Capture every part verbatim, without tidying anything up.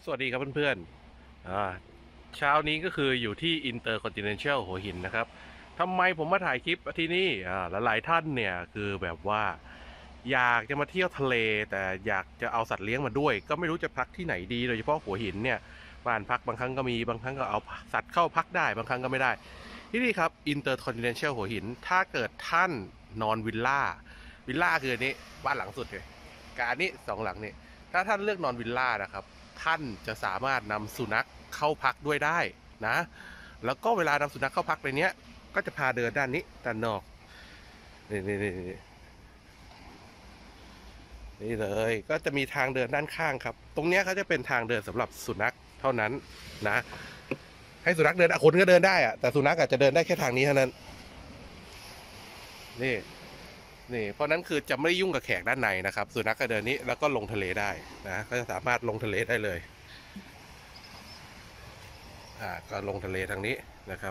สวัสดีครับเพื่อนๆอ่าเช้านี้ก็คืออยู่ที่ Intercontinental หัวหินนะครับทำไมผมมาถ่ายคลิปที่นี่อ่าหลายๆท่านเนี่ยคือแบบว่าอยากจะมาเที่ยวทะเลแต่อยากจะเอาสัตว์เลี้ยงมาด้วยก็ไม่รู้จะพักที่ไหนดีโดยเฉพาะหัวหินเนี่ยบ้านพักบางครั้งก็มีบางครั้งก็เอาสัตว์เข้าพักได้บางครั้งก็ไม่ได้ที่นี่ครับ Intercontinental หัวหินถ้าเกิดท่านนอนวิลล่าวิลล่าคืออันนี้บ้านหลังสุดเลยกับอันนี้สองหลังนี่ถ้าท่านเลือกนอนวิลล่านะครับ ท่านจะสามารถนำสุนัขเข้าพักด้วยได้นะแล้วก็เวลานำสุนัขเข้าพักในนี้ก็จะพาเดินด้านนี้ด้านนอกนี่นี่นี่นี่เลยก็จะมีทางเดินด้านข้างครับตรงนี้เขาจะเป็นทางเดินสำหรับสุนัขเท่านั้นนะให้สุนัขเดินคนก็เดินได้อะแต่สุนัขอาจจะเดินได้แค่ทางนี้เท่านั้นนี่นี่เพราะนั้นคือจะไม่ยุ่งกับแขกด้านในนะครับสุนัขก็เดินนี้แล้วก็ลงทะเลได้นะก็จะสามารถลงทะเลได้เลย อ่าก็ลงทะเลทางนี้นะครับ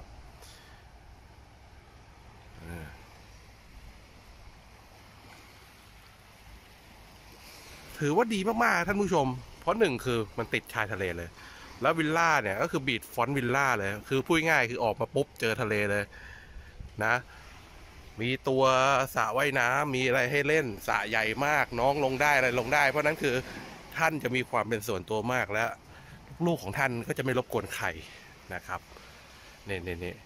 ถือว่าดีมากๆท่านผู้ชมเพราะหนึ่งคือมันติดชายทะเลเลยแล้ววิลล่าเนี่ยก็คือบีดฟอนต์วิลล่าเลยคือพูดง่ายคือออกมาปุ๊บเจอทะเลเลยนะมีตัวสระว่ายน้ำมีอะไรให้เล่นสระใหญ่มากน้องลงได้อะไรลงได้เพราะนั้นคือท่านจะมีความเป็นส่วนตัวมากแล้วลูกของท่านก็จะไม่รบกวนใครนะครับเนี่ยเนี่ยเนี่ย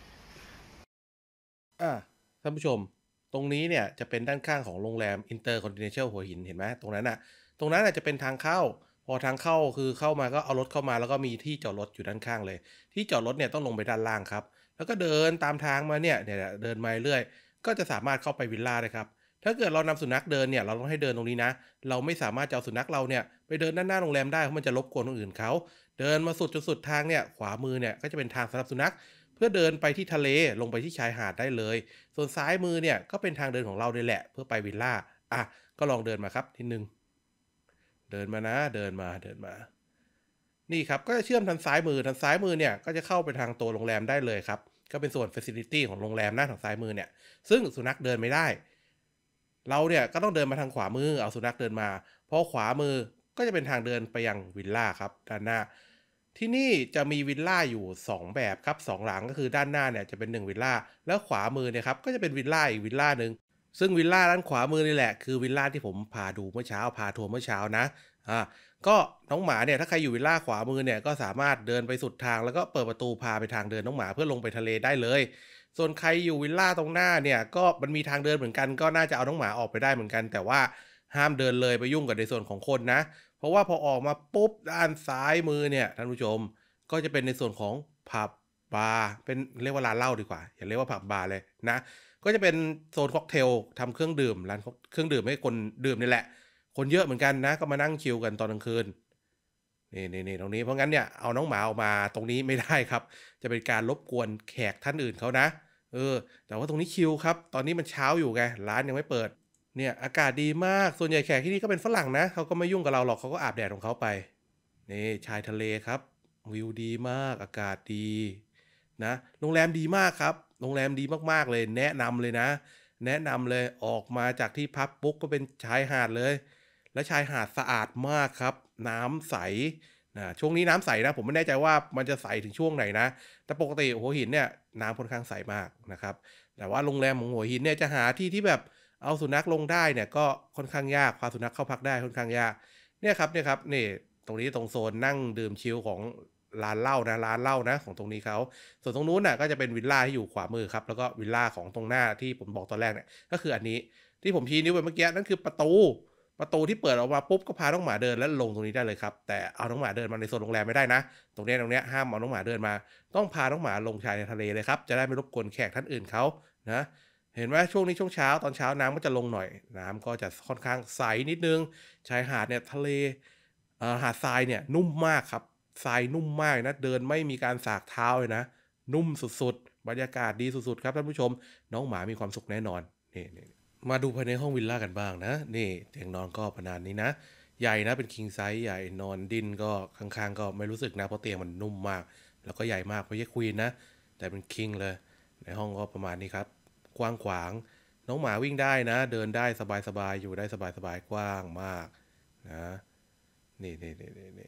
อ่าท่านผู้ชมตรงนี้เนี่ยจะเป็นด้านข้างของโรงแรม Intercontinental หัวหินเห็นไหมตรงนั้นอ่ะตรงนั้นอาจจะเป็นทางเข้าพอทางเข้าคือเข้ามาก็เอารถเข้ามาแล้วก็มีที่จอดรถอยู่ด้านข้างเลยที่จอดรถเนี่ยต้องลงไปด้านล่างครับแล้วก็เดินตามทางมาเนี่ยเนี่ยเดินมาเรื่อยก็จะสามารถเข้าไปวิลล่าได้ครับถ้าเกิดเรานำสุนัขเดินเนี่ยเราต้องให้เดินตรงนี้นะเราไม่สามารถจะเอาสุนัขเราเนี่ยไปเดินด้านหน้าโรงแรมได้เพราะมันจะรบกวนคนอื่นเขาเดินมาสุดจนสุดทางเนี่ยขวามือเนี่ยก็จะเป็นทางสำหรับสุนัขเพื่อเดินไปที่ทะเลลงไปที่ชายหาดได้เลย ส่วนซ้ายมือเนี่ยก็เป็นทางเดินของเราเลยแหละเพื่อไปวิลล่าอ่ะก็ลองเดินมาครับทีหนึ่งเดินมานะเดินมาเดินมานี่ครับก็จะเชื่อมทางซ้ายมือทางซ้ายมือเนี่ยก็จะเข้าไปทางตัวโรงแรมได้เลยครับก็เป็นส่วนเฟสิลิตี้ของโรงแรมหน้าทางซ้ายมือเนี่ยซึ่งสุนัขเดินไม่ได้เราเนี่ยก็ต้องเดินมาทางขวามือเอาสุนัขเดินมาเพราะขวามือก็จะเป็นทางเดินไปยังวิลล่าครับด้านหน้าที่นี่จะมีวิลล่าอยู่สองแบบครับสองหลังก็คือด้านหน้าเนี่ยจะเป็นหนึ่งวิลล่าแล้วขวามือเนี่ยครับก็จะเป็นวิลล่าอีกวิลล่าหนึ่งซึ่งวิลล่าด้านขวามือนี่แหละคือวิลล่าที่ผมพาดูเมื่อเช้าพาทัวร์เมื่อเช้านะอ่าก็น้องหมาเนี่ยถ้าใครอยู่วิลล่าขวามือเนี่ยก็สามารถเดินไปสุดทางแล้วก็เปิดประตูพาไปทางเดินน้องหมาเพื่อลงไปทะเลได้เลยส่วนใครอยู่วิลล่าตรงหน้าเนี่ยก็มันมีทางเดินเหมือนกันก็น่าจะเอาน้องหมาออกไปได้เหมือนกันแต่ว่าห้ามเดินเลยไปยุ่งกับในส่วนของคนนะเพราะว่าพอออกมาปุ๊บด้านซ้ายมือเนี่ยท่านผู้ชม ก็จะเป็นในส่วนของผับบาร์เป็นเรียกว่าร้านเหล้าดีกว่าอย่าเรียกว่าผับบาร์เลยนะก็จะเป็นโซนค็อกเทลทำเครื่องดื่มร้านเครื่องดื่มให้คนดื่มนี่แหละคนเยอะเหมือนกันนะก็มานั่งชิลกันตอนกลางคืนนี่นี่นี่ตรงนี้เพราะงั้นเนี่ยเอาน้องหมาออกมาตรงนี้ไม่ได้ครับจะเป็นการรบกวนแขกท่านอื่นเขานะเออแต่ว่าตรงนี้ชิลครับตอนนี้มันเช้าอยู่ไงร้านยังไม่เปิดเนี่ยอากาศดีมากส่วนใหญ่แขกที่นี่ก็เป็นฝรั่งนะเขาก็ไม่ยุ่งกับเราหรอกเขาก็อาบแดดของเขาไปนี่ชายทะเลครับ วิวดีมากอากาศดีนะโรงแรมดีมากครับโรงแรมดีมากๆเลยแนะนำเลยนะแนะนำเลยออกมาจากที่พักปุ๊บก็เป็นชายหาดเลยและชายหาดสะอาดมากครับน้ำใสนะช่วงนี้น้ำใสนะผมไม่แน่ใจว่ามันจะใสถึงช่วงไหนนะแต่ปกติหัวหินเนี่ยน้ำค่อนข้างใสมากนะครับแต่ว่าโรงแรมของหัวหินเนี่ยจะหาที่ที่แบบเอาสุนัขลงได้เนี่ยก็ค่อนข้างยากพาสุนัขเข้าพักได้ค่อนข้างยากเนี่ยครับเนี่ยครับนี่ตรงนี้ตรงโซนนั่งดื่มชิลของ ร้านเหล้านะร้านเหล้านะของตรงนี้เขาส่วนตรงนู้นน่ะก็จะเป็นวิลล่าที่อยู่ขวามือครับแล้วก็วิลล่าของตรงหน้าที่ผมบอกตอนแรกเนี่ยก็คืออันนี้ที่ผมชี้นิ้วไปเมื่อกี้นั่นคือประตูประตูที่เปิดออกมาปุ๊บก็พาน้องหมาเดินแล้วลงตรงนี้ได้เลยครับแต่เอาน้องหมาเดินมาในโซนโรงแรมไม่ได้นะตรงนี้ตรงนี้ห้ามเอาน้องหมาเดินมาต้องพาน้องหมาลงชายในทะเลเลยครับจะได้ไม่รบกวนแขกท่านอื่นเขานะเห็นไหมช่วงนี้ช่วงเช้าตอนเช้าน้ำก็จะลงหน่อยน้ำก็จะค่อนข้างใสนิดนึงชายหาดเนี่ยทะเลหาดทรายเนี่ยนุ่มมากครับ ทรายนุ่มมากนะเดินไม่มีการสากเท้าเลยนะนุ่มสุดๆบรรยากาศดีสุดๆครับท่านผู้ชมน้องหมามีความสุขแน่นอนนี่นี่มาดูภายในห้องวิลล่ากันบ้างนะนี่เตียงนอนก็ประมาณนี้นะใหญ่นะเป็นคิงไซส์ใหญ่นอนดิ้นก็ข้างๆก็ไม่รู้สึกนะเพราะเตียงมันนุ่มมากแล้วก็ใหญ่มากไม่ใช่ควีนนะแต่เป็นคิงเลยในห้องก็ประมาณนี้ครับกว้างขวางน้องหมาวิ่งได้นะเดินได้สบายๆอยู่ได้สบายๆกว้างมากนะนี่นี่นี่นี่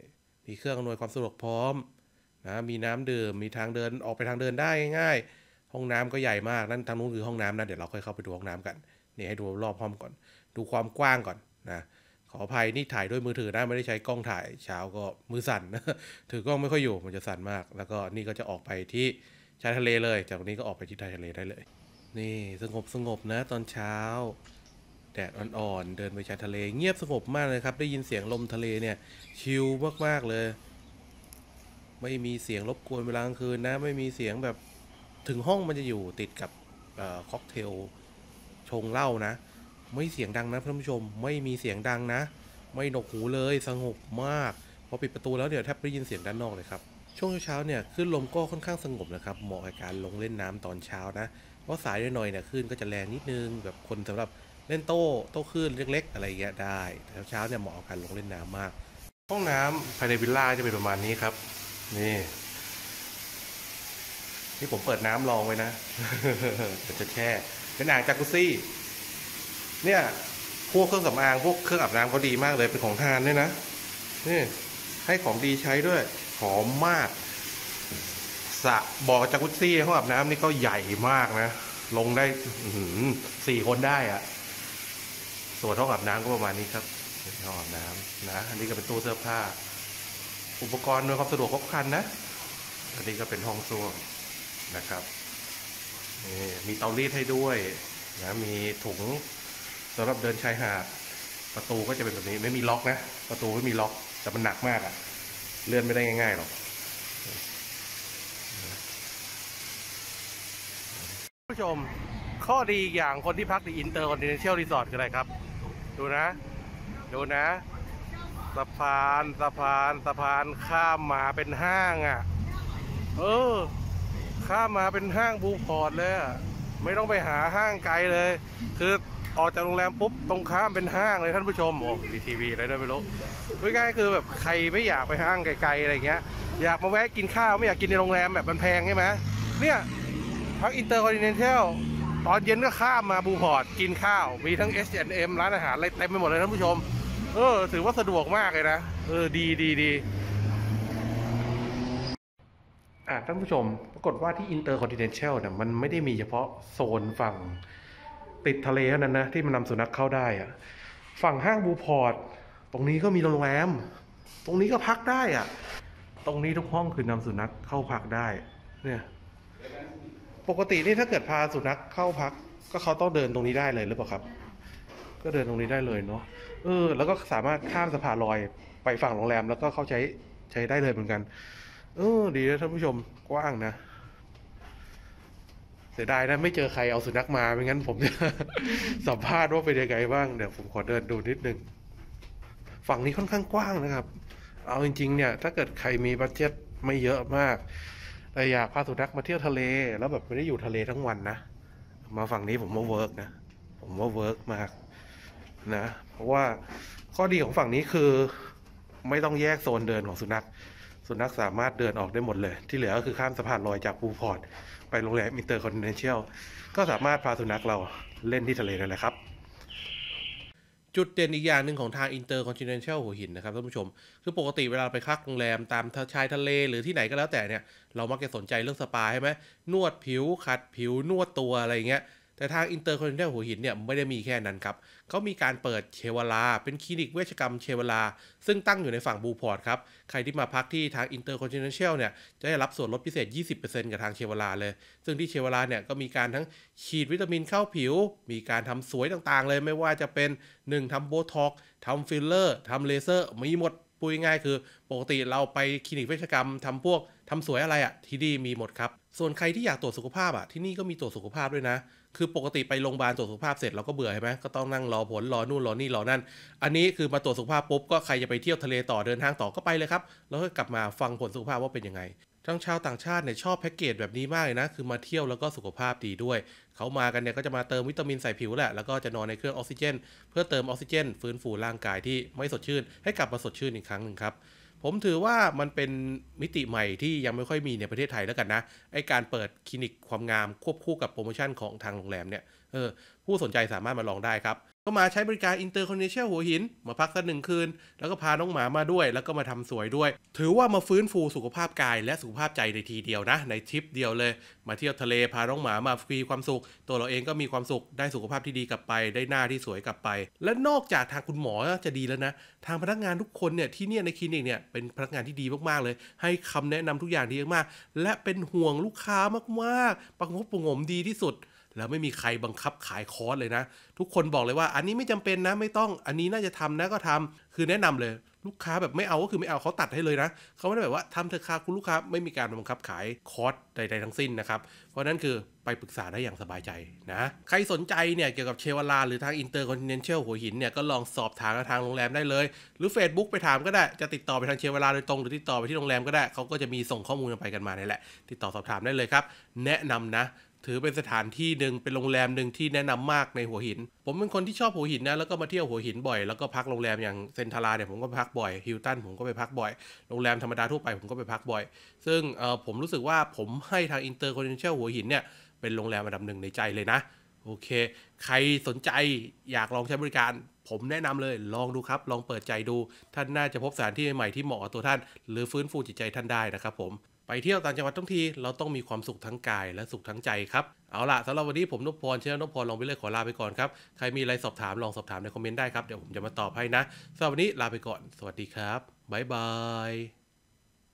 มีเครื่องอำนวยความสะดวกพร้อมนะมีน้ำดื่มมีทางเดินออกไปทางเดินได้ง่ายๆห้องน้ำก็ใหญ่มากนั่นทางนู้นคือห้องน้ำนะเดี๋ยวเราค่อยเข้าไปดูห้องน้ำกันนี่ให้ดูรอบห้องก่อนดูความกว้างก่อนนะขออภัยนี่ถ่ายด้วยมือถือนะไม่ได้ใช้กล้องถ่ายเช้าก็มือสั่น ถือกล้องไม่ค่อยอยู่มันจะสั่นมากแล้วก็นี่ก็จะออกไปที่ชายทะเลเลยจากนี้ก็ออกไปที่ชายทะเลได้เลยนี่สงบสงบนะตอนเช้าแดดอ่อนๆเดินไปชายทะเลเงียบสงบมากเลยครับได้ยินเสียงลมทะเลเนี่ยชิลมากๆเลยไม่มีเสียงรบกวนเวลากลางคืนนะไม่มีเสียงแบบถึงห้องมันจะอยู่ติดกับค็อกเทลชงเหล้านะไม่เสียงดังนะท่านผู้ชมไม่มีเสียงดังนะไม่หนวกหูเลยสงบมากพอปิดประตูแล้วเดี๋ยวแทบไม่ได้ยินเสียงด้านนอกเลยครับช่วงเช้าเนี่ยคลื่นลมก็ค่อนข้างสงบนะครับเหมาะกับการลงเล่นน้ำตอนเช้านะเพราะสายหน่อยๆเนี่ยคลื่นก็จะแรงนิดนึงแบบคนสำหรับเล่นโต้โต้คลื่นเล็กๆอะไรเงี้ยได้เช้าเนี่ยเหมาะกับการลงเล่นน้ำมากห้องน้ำภายในวิลล่าจะเป็นประมาณนี้ครับนี่นี่ผมเปิดน้ำรองไว้นะ จะแช่เป็นอ่างจากุซซี่เนี่ยพวกเครื่องสำอางพวกเครื่องอาบน้ำเขาดีมากเลยเป็นของทานด้วยนะนี่ให้ของดีใช้ด้วยหอมมากสระบ่อจากุซซี่ห้องอาบน้ำนี่ก็ใหญ่มากนะลงได้สี่คนได้อะส่วนห้องอาบน้ำก็ประมาณนี้ครับห้องอาบน้ำนะอันนี้ก็เป็นตู้เสื้อผ้าอุปกรณ์โดยความสะดวกครบครันนะอันนี้ก็เป็นห้องส้วมนะครับนี่มีเตารีดให้ด้วยนะมีถุงสำหรับเดินชายหาดประตูก็จะเป็นแบบนี้ไม่มีล็อกนะประตูไม่มีล็อกแต่มันหนักมากอะเลื่อนไม่ได้ง่ายๆหรอกผู้ชมข้อดีอย่างคนที่พักในอินเตอร์คอนติเนนเชียลรีสอร์ทคืออะไรครับดูนะดูนะสะพานสะพานสะพานข้ามมาเป็นห้างอ่ะเออข้ามมาเป็นห้างบูพอร์ตเลยอ่ะไม่ต้องไปหาห้างไกลเลยคือออกจากโรงแรมปุ๊บตรงข้ามเป็นห้างเลยท่านผู้ชมโอ้ดีทีวีอะไรด้วยไม่รู้ง่ายๆคือแบบใครไม่อยากไปห้างไกลๆอะไรเงี้ยอยากมาแวะกินข้าวไม่อยากกินในโรงแรมแบบมันแพงใช่ไหมเนี่ยพักอินเตอร์คอนติเนนเชียลตอนเย็นก็ข้ามมาบูพอร์ตกินข้าวมีทั้ง เอช แอนด์ เอ็ม ร้านอาหารอะไรเต็มไปหมดเลยท่านผู้ชมเออถือว่าสะดวกมากเลยนะเออดีดีดีอ่ะท่านผู้ชมปรากฏว่าที่ Intercontinental เนี่ยมันไม่ได้มีเฉพาะโซนฝั่งติดทะเลเท่านั้นนะที่มันนำสุนัขเข้าได้อะฝั่งห้างบูพอร์ตตรงนี้ก็มีโรงแรมตรงนี้ก็พักได้อะตรงนี้ทุกห้องคือนำสุนัขเข้าพักได้เนี่ยปกตินี่ถ้าเกิดพาสุนัขเข้าพักก็เขาต้องเดินตรงนี้ได้เลยหรือเปล่าครับก็เดินตรงนี้ได้เลยเนาะเออแล้วก็สามารถข้ามสะพานลอยไปฝั่งโรงแรมแล้วก็เข้าใช้ใช้ได้เลยเหมือนกันเออดีนะท่านผู้ชมกว้างนะเสียดายนะไม่เจอใครเอาสุนัขมาไม่งั้นผมจะ สัมภาษณ์ว่าเป็นยังไงบ้างเดี๋ยวผมขอเดินดูนิดนึงฝั่งนี้ค่อนข้างกว้างนะครับเอาจริงๆเนี่ยถ้าเกิดใครมีบัดเจ็ตไม่เยอะมากแต่อยากพาสุนัขมาเที่ยวทะเลแล้วแบบไม่ได้อยู่ทะเลทั้งวันนะมาฝั่งนี้ผมว่าเวิร์กนะผมว่าเวิร์กมากนะเพราะว่าข้อดีของฝั่งนี้คือไม่ต้องแยกโซนเดินของสุนัขสุนัขสามารถเดินออกได้หมดเลยที่เหลือก็คือข้ามสะพานลอยจากบูพอร์ตไปโรงแรมอินเตอร์คอนติเนนเชียลก็สามารถพาสุนัขเราเล่นที่ทะเลได้เลยครับจุดเด่นอีกอย่างหนึ่งของทาง Intercontinental หัวหินนะครับท่านผู้ชมคือปกติเวลาไปพักโรงแรมตามชายทะเลหรือที่ไหนก็แล้วแต่เนี่ยเรามักจะสนใจเรื่องสปาใช่ไหมนวดผิวขัดผิวนวดตัวอะไรเงี้ยแต่ทาง Intercontinental หัวหินเนี่ยไม่ได้มีแค่นั้นครับเขามีการเปิดเชวลาเป็นคลินิกเวชกรรมเชวลาซึ่งตั้งอยู่ในฝั่งบูพอร์ตครับใครที่มาพักที่ทาง Intercontinental เนี่ยจะได้รับส่วนลดพิเศษ ยี่สิบเปอร์เซ็นต์ กับทางเชวลาเลยซึ่งที่เชวลาเนี่ยก็มีการทั้งฉีดวิตามินเข้าผิวมีการทำสวยต่างๆเลยไม่ว่าจะเป็นหนึ่งทำโบท็อกซ์ทำฟิลเลอร์ทำเลเซอร์มีหมดพูดง่ายๆคือปกติเราไปคลินิกเวชกรรมทำพวกทำสวยอะไรอ่ะที่นี่มีหมดครับส่วนใครที่อยากตรวจสุขภาพอ่ะที่นี่ก็มีตรวจสุขภาพด้วยนะคือปกติไปโรงพยาบาลตรวจสุขภาพเสร็จเราก็เบื่อใช่ไหมก็ต้องนั่งรอผลรอนู่นรอนี่รอนั่นอันนี้คือมาตรวจสุขภาพปุ๊บก็ใครจะไปเที่ยวทะเลต่อเดินทางต่อก็ไปเลยครับแล้วก็กลับมาฟังผลสุขภาพว่าเป็นยังไงทั้งชาวต่างชาติเนี่ยชอบแพ็กเกจแบบนี้มากเลยนะคือมาเที่ยวแล้วก็สุขภาพดีด้วยเขามากันเนี่ยก็จะมาเติมวิตามินใส่ผิวแหละแล้วก็จะนอนในเครื่องออกซิเจนเพื่อเติมออกซิเจนฟื้นฟูร่างกายที่ไม่สดชื่นให้กลับมาสดชื่นอีกครั้งหนึ่งครับผมถือว่ามันเป็นมิติใหม่ที่ยังไม่ค่อยมีในประเทศไทยแล้วกันนะไอการเปิดคลินิกความงามควบคู่กับโปรโมชั่นของทางโรงแรมเนี่ยเออผู้สนใจสามารถมาลองได้ครับก็มาใช้บริการ Intercontinental หัวหินมาพักสักหนึ่งคืนแล้วก็พาน้องหมามาด้วยแล้วก็มาทำสวยด้วยถือว่ามาฟื้นฟูสุขภาพกายและสุขภาพใจในทีเดียวนะในทริปเดียวเลยมาเที่ยวทะเลพาน้องหมามาฟรีความสุขตัวเราเองก็มีความสุขได้สุขภาพที่ดีกลับไปได้หน้าที่สวยกลับไปและนอกจากทางคุณหมอจะดีแล้วนะทางพนักงานทุกคนเนี่ยที่เนี่ยในคลินิกเนี่ยเป็นพนักงานที่ดีมากๆเลยให้คำแนะนำทุกอย่างดีมากและเป็นห่วงลูกค้ามากๆประงบประงมดีที่สุดแล้วไม่มีใครบังคับขายคอร์สเลยนะทุกคนบอกเลยว่าอันนี้ไม่จำเป็นนะไม่ต้องอันนี้น่าจะทำนะก็ทำคือแนะนำเลยลูกค้าแบบไม่เอาก็คือไม่เอาเขาตัดให้เลยนะเขาไม่ได้แบบว่าทำเถอะค่ะคุณลูกค้าไม่มีการบังคับขายคอร์สใดๆทั้งสิ้นนะครับเพราะนั้นคือไปปรึกษาได้อย่างสบายใจนะใครสนใจเนี่ยเกี่ยวกับเชวาลาหรือทาง Intercontinental หัวหินเนี่ยก็ลองสอบถามทางโรงแรมได้เลยหรือ Facebook ไปถามก็ได้จะติดต่อไปทางเชวาลาโดยตรงหรือติดต่อไปที่โรงแรมก็ได้เขาก็จะมีส่งข้อมูลไปกันมานี่แหละติดต่อสอบถามได้เลยครับแนะนำนะถือเป็นสถานที่หนึ่งเป็นโรงแรมหนึ่งที่แนะนำมากในหัวหินผมเป็นคนที่ชอบหัวหินนะแล้วก็มาเที่ยวหัวหินบ่อยแล้วก็พักโรงแรมอย่างเซนทาราเนี่ยผมก็ไปพักบ่อยฮิลตันผมก็ไปพักบ่อยโรงแรมธรรมดาทั่วไปผมก็ไปพักบ่อยซึ่งเอ่อผมรู้สึกว่าผมให้ทาง Intercontinental หัวหินเนี่ยเป็นโรงแรมอันดับหนึ่งในใจเลยนะโอเคใครสนใจอยากลองใช้บริการผมแนะนำเลยลองดูครับลองเปิดใจดูท่านน่าจะพบสถานที่ใหม่ที่เหมาะกับตัวท่านหรือฟื้นฟูจิตใจท่านได้นะครับผมไปเที่ยวต่างจังหวัดทั้งทีเราต้องมีความสุขทั้งกายและสุขทั้งใจครับเอาล่ะสำหรับวันนี้ผมนพพรเชื่อนพพรลองไปเลยขอลาไปก่อนครับใครมีอะไรสอบถามลองสอบถามในคอมเมนต์ได้ครับเดี๋ยวผมจะมาตอบให้นะสำหรับวันนี้ลาไปก่อนสวัสดีครับบ๊ายบาย